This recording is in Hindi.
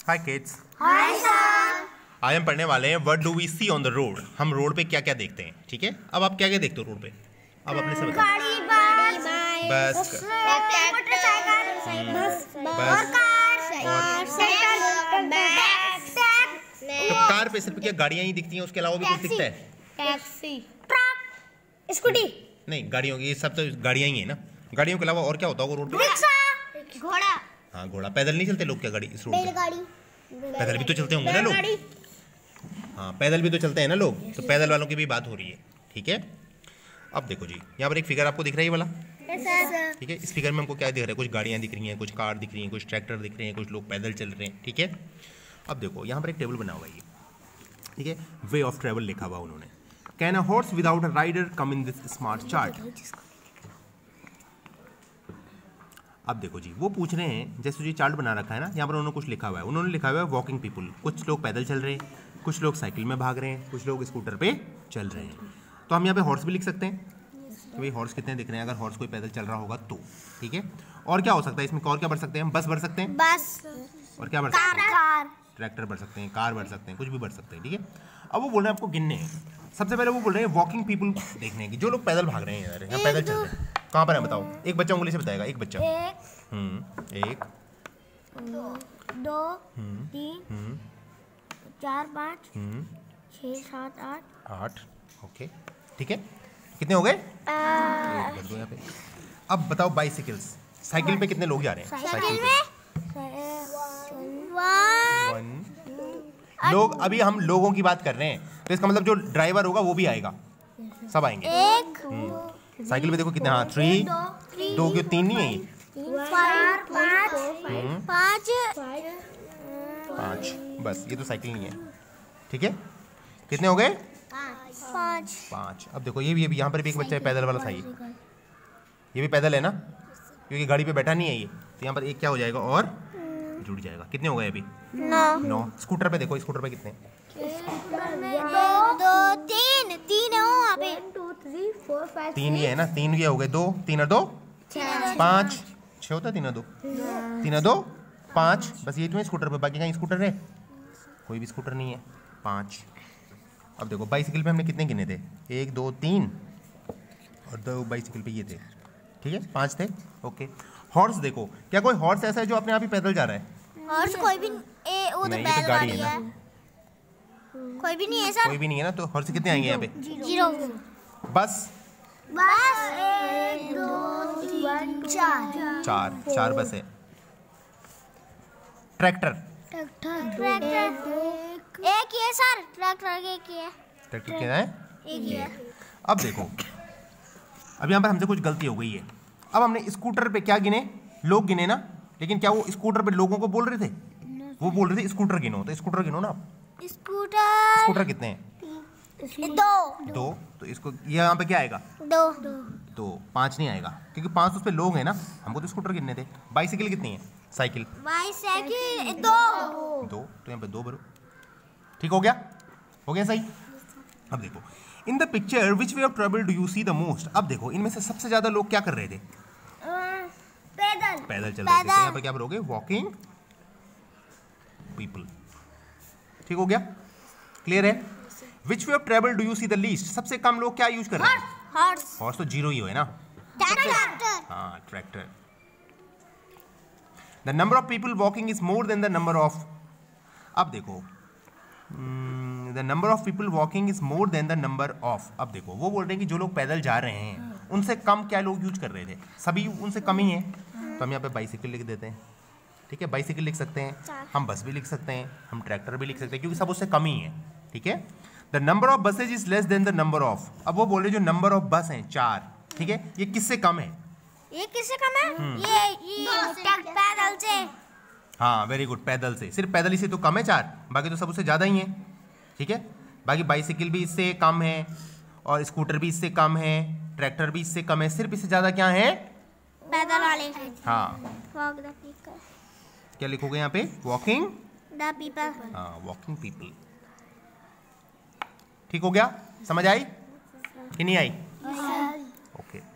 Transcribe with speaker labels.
Speaker 1: हाय किड्स।
Speaker 2: Hi sir.
Speaker 1: आज हम पढ़ने वाले हैं what do we see on the road. हम रोड पे क्या क्या देखते हैं, ठीक है। अब आप क्या क्या देखते हो रोड पे, अब अपने से बताओ।
Speaker 2: गाड़ी,
Speaker 1: बस तो कार पे सिर्फ क्या गाड़ियां ही दिखती हैं, उसके अलावा भी कुछ दिखता है?
Speaker 2: Taxi, truck, scooty.
Speaker 1: नहीं, गाड़ियों की, ये सब तो गाड़ियां ही है ना। गाड़ियों के अलावा और क्या होता होगा रोड पे?
Speaker 2: रिक्शा, घोड़ा।
Speaker 1: हाँ, घोड़ा। पैदल नहीं चलते लोग क्या गाड़ी इस रोड पे?
Speaker 2: बैलगाड़ी।
Speaker 1: पैदल भी तो चलते होंगे ना लोग। हाँ, पैदल भी तो चलते हैं ना लोग, तो पैदल वालों की भी बात हो रही है, ठीक है। अब देखो जी, यहाँ पर एक फिगर आपको दिख रहा है ये वाला, ठीक है। इस फिगर में हमको क्या दिख रहा है? कुछ गाड़ियाँ दिख रही हैं, कुछ कार दिख रही हैं, कुछ ट्रैक्टर दिख रहे हैं, कुछ लोग पैदल चल रहे हैं, ठीक है। अब देखो यहाँ पर एक टेबल बना हुआ है ये, ठीक है। वे ऑफ ट्रेवल लिखा हुआ उन्होंने। Can a horse without a rider come in this smart chart? अब देखो जी, वो पूछ रहे हैं, जैसे जो चार्ट बना रखा है ना, यहाँ पर उन्होंने कुछ लिखा हुआ है। उन्होंने लिखा हुआ है वॉकिंग पीपल। कुछ लोग पैदल चल रहे हैं, कुछ लोग साइकिल में भाग रहे हैं, कुछ लोग स्कूटर पे चल रहे हैं। तो हम यहाँ पे हॉर्स भी लिख सकते हैं कि भाई हॉर्स कितने दिख रहे हैं, अगर हॉर्स कोई पैदल चल रहा होगा तो, ठीक है। और क्या हो सकता है इसमें, और क्या भर सकते हैं हम? बस भर सकते हैं,
Speaker 2: बस।
Speaker 1: और क्या भर सकते हैं? ट्रैक्टर भर सकते हैं, कार भर सकते हैं, कुछ भी भर सकते हैं, ठीक है। अब वो बोल रहे हैं आपको गिनने हैं। सबसे पहले वो बोल रहे हैं वॉकिंग पीपल देखने की, जो लोग पैदल भाग रहे हैं यार, यहाँ पैदल चल रहे हैं। कहाँ पर है बताओ? एक बच्चा उंगली से बताएगा, एक बच्चा। एक,
Speaker 2: 2, 3, 4, 5, 6, 7,
Speaker 1: 8, ओके, ठीक है। कितने हो गए? भर दो यहाँ पे। अब बताओ बाइसिकल्स, साइकिल पे कितने लोग जा रहे हैं? साइकिल पे 1 लोग। अभी हम लोगों की बात कर रहे हैं, तो इसका मतलब जो ड्राइवर होगा वो भी आएगा, सब आएंगे। साइकिल पे देखो कितने, हाँ 3, 2 क्यों 3 नहीं है ये? 5, बस ये तो साइकिल नहीं है, ठीक है। कितने हो गए? 5। अब देखो ये भी यहाँ पर भी एक बच्चा है पैदल वाला था, ये भी पैदल है ना, क्योंकि गाड़ी पे बैठा नहीं है ये, तो यहाँ पर एक क्या हो जाएगा और जुड़ जाएगा। कितने हो गए अभी? 9। स्कूटर पे देखो, स्कूटर पे कितने?
Speaker 2: 2, 3
Speaker 1: 3 ये है ना, 3 ये हो गए। 2, 3 और 2 5, 6 होता है। 3 और 2 3 और 2 5, बस ये तुम्हें स्कूटर पे, बाकी कहीं स्कूटर है? कोई भी स्कूटर नहीं है। 5। अब देखो बाइसिकल पे हमने कितने गिने थे? 1, 2, 3 और 2 बाइसिकल पे ये थे, ठीक है, 5 थे, ओके। हॉर्स देखो, क्या कोई हॉर्स ऐसा है जो अपने आप ही पैदल जा रहा है?
Speaker 2: हॉर्स कोई भी वो तो
Speaker 1: नहीं, ये तो गाड़ी है ना,
Speaker 2: कोई भी नहीं है सर।
Speaker 1: कोई भी नहीं है ना, तो हॉर्स कितने आएंगे यहाँ पे?
Speaker 2: 0।
Speaker 1: बस
Speaker 2: 1, 2, 3, 4
Speaker 1: 4 बस है। ट्रैक्टर
Speaker 2: एक ही है सर, ट्रैक्टर एक ही है।
Speaker 1: ट्रैक्टर क्या है?
Speaker 2: एक ही है।
Speaker 1: अब देखो, अब यहाँ पर हमसे कुछ गलती हो गई है। अब हमने स्कूटर पे क्या गिने? लोग गिने ना, लेकिन क्या वो स्कूटर पे लोगों को बोल रहे थे? वो बोल रहे थे स्कूटर गिनो, तो स्कूटर गिनो ना आप। स्कूटर कितने हैं? 2। तो इसको ये यहाँ पे क्या आएगा? 2। 5 नहीं आएगा, क्योंकि 5 उस पे लोग हैं ना, हमको तो स्कूटर गिनने थे। बाइसिकल कितनी है? साइकिल 2, तो यहाँ पे 2 भरो, ठीक हो गया? हो गया सही। अब देखो, in the picture which way of travel do you see the most? अब देखो इनमें से सबसे ज्यादा लोग क्या कर रहे थे? पैदल चल रहे थे। तो यहाँ पे क्या भरोगे? वॉकिंग पीपल, ठीक हो गया? क्लियर है? Which way of travel do you see the least? सबसे कम लोग क्या यूज कर रहे हैं? हॉर्स तो 0 ही है ना। हाँ, tractor. The number of people walking is more than the number of. अब देखो, the number of people walking is more than the number of. अब देखो वो बोल रहे हैं कि जो लोग पैदल जा रहे हैं उनसे कम क्या लोग यूज कर रहे थे? सभी उनसे कम ही है। तो हम यहाँ पे बाइसिकल लिख देते हैं, ठीक है। बाइसिकल लिख सकते हैं हम, बस भी लिख सकते हैं हम, ट्रैक्टर भी लिख सकते हैं, क्योंकि सब उससे कम ही है, ठीक है। The number of buses is less than the number of. अब वो बोल रहे जो नंबर ऑफ बस हैं 4, ठीक है, ये किससे कम है?
Speaker 2: ये किससे कम है? ये पैदल से।
Speaker 1: हाँ, वेरी गुड, पैदल से। सिर्फ पैदल ही से तो कम है 4, बाकी तो सब उससे ज़्यादा ही है, ठीक है। बाकी बाइसिकल भी इससे कम है, और स्कूटर भी इससे कम है, ट्रैक्टर भी इससे कम है। सिर्फ इससे ज़्यादा क्या है?
Speaker 2: पैदल वाले।
Speaker 1: हाँ,
Speaker 2: वॉक द पीपल।
Speaker 1: क्या लिखोगे यहाँ पे? Walking
Speaker 2: the people.
Speaker 1: हाँ, वॉकिंग पीपल, ठीक हो गया? समझ आई कि नहीं आई? ओके।